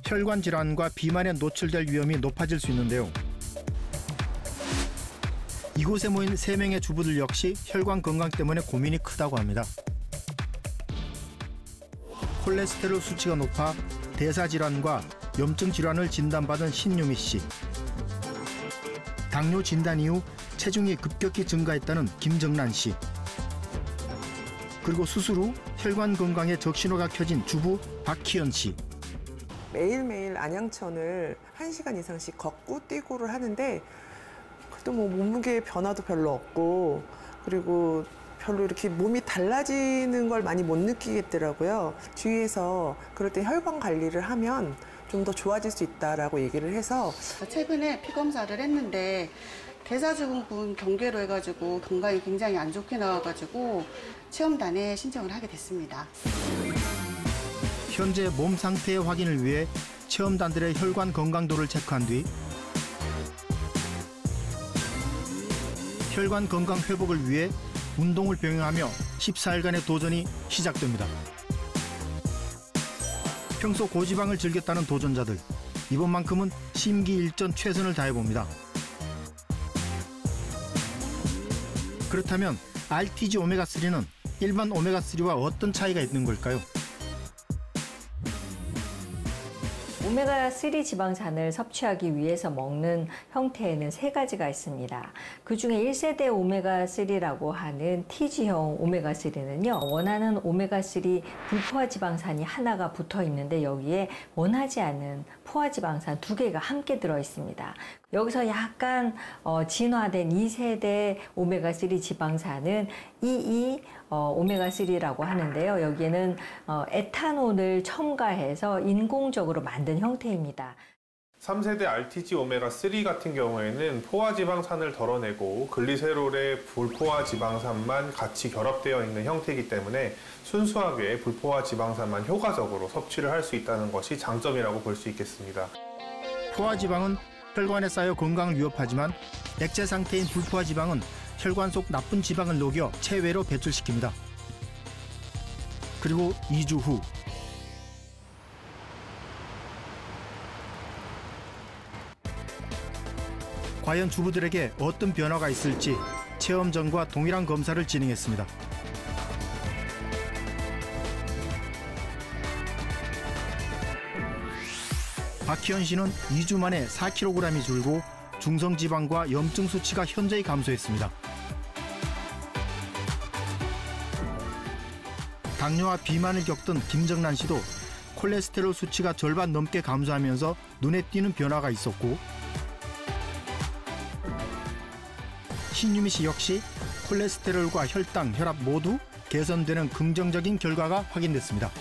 혈관 질환과 비만에 노출될 위험이 높아질 수 있는데요. 이곳에 모인 3명의 주부들 역시 혈관 건강 때문에 고민이 크다고 합니다. 콜레스테롤 수치가 높아 대사질환과 염증 질환을 진단받은 신유미 씨. 당뇨 진단 이후 체중이 급격히 증가했다는 김정란 씨. 그리고 수술 후 혈관 건강에 적신호가 켜진 주부 박희연 씨. 매일매일 안양천을 1시간 이상씩 걷고 뛰고를 하는데 그래도 뭐 몸무게 변화도 별로 없고 그리고 별로 이렇게 몸이 달라지는 걸 많이 못 느끼겠더라고요. 주위에서 그럴 때 혈관 관리를 하면 좀 더 좋아질 수 있다라고 얘기를 해서 최근에 피 검사를 했는데 대사증후군 경계로 해가지고 건강이 굉장히 안 좋게 나와가지고 체험단에 신청을 하게 됐습니다. 현재 몸 상태의 확인을 위해 체험단들의 혈관 건강도를 체크한 뒤 혈관 건강 회복을 위해 운동을 병행하며 14일간의 도전이 시작됩니다. 평소 고지방을 즐겼다는 도전자들, 이번만큼은 심기일전 최선을 다해봅니다. 그렇다면 RTG 오메가3는 일반 오메가3와 어떤 차이가 있는 걸까요? 오메가3 지방산을 섭취하기 위해서 먹는 형태에는 3가지가 있습니다. 그중에 1세대 오메가3라고 하는 TG형 오메가3는요. 원하는 오메가3 불포화 지방산이 하나가 붙어 있는데 여기에 원하지 않은 포화 지방산 2개가 함께 들어 있습니다. 여기서 약간 진화된 2세대 오메가3 지방산은 오메가3라고 하는데요. 여기에는 에탄올을 첨가해서 인공적으로 만든 형태입니다. 3세대 RTG 오메가3 같은 경우에는 포화지방산을 덜어내고 글리세롤의 불포화지방산만 같이 결합되어 있는 형태이기 때문에 순수하게 불포화지방산만 효과적으로 섭취를 할 수 있다는 것이 장점이라고 볼 수 있겠습니다. 포화지방은 혈관에 쌓여 건강을 위협하지만 액체 상태인 불포화지방은 혈관 속 나쁜 지방을 녹여 체외로 배출시킵니다. 그리고 2주 후 과연 주부들에게 어떤 변화가 있을지 체험 전과 동일한 검사를 진행했습니다. 박희연 씨는 2주 만에 4kg이 줄고 중성지방과 염증 수치가 현저히 감소했습니다. 당뇨와 비만을 겪던 김정란 씨도 콜레스테롤 수치가 절반 넘게 감소하면서 눈에 띄는 변화가 있었고 신유미 씨 역시 콜레스테롤과 혈당, 혈압 모두 개선되는 긍정적인 결과가 확인됐습니다.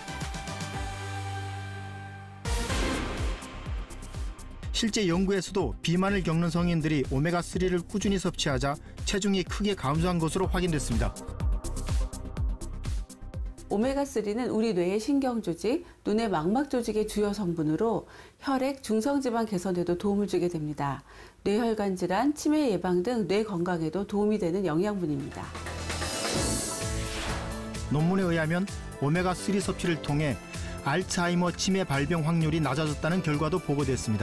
실제 연구에서도 비만을 겪는 성인들이 오메가3를 꾸준히 섭취하자 체중이 크게 감소한 것으로 확인됐습니다. 오메가3는 우리 뇌의 신경조직, 눈의 망막 조직의 주요 성분으로 혈액, 중성지방 개선에도 도움을 주게 됩니다. 뇌혈관 질환, 치매 예방 등 뇌 건강에도 도움이 되는 영양분입니다. 논문에 의하면 오메가3 섭취를 통해 알츠하이머 치매 발병 확률이 낮아졌다는 결과도 보고됐습니다.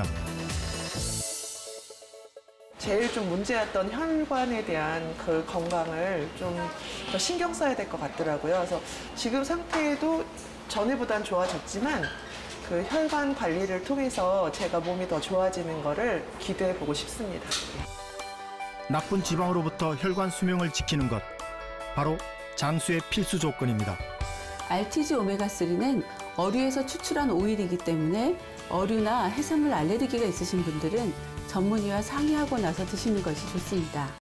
제일 좀 문제였던 혈관에 대한 그 건강을 좀 더 신경 써야 될 것 같더라고요. 그래서 지금 상태도 전에보단 좋아졌지만 그 혈관 관리를 통해서 제가 몸이 더 좋아지는 거를 기대해 보고 싶습니다. 나쁜 지방으로부터 혈관 수명을 지키는 것, 바로 장수의 필수 조건입니다. RTG 오메가3는 어류에서 추출한 오일이기 때문에 어류나 해산물 알레르기가 있으신 분들은 전문의와 상의하고 나서 드시는 것이 좋습니다.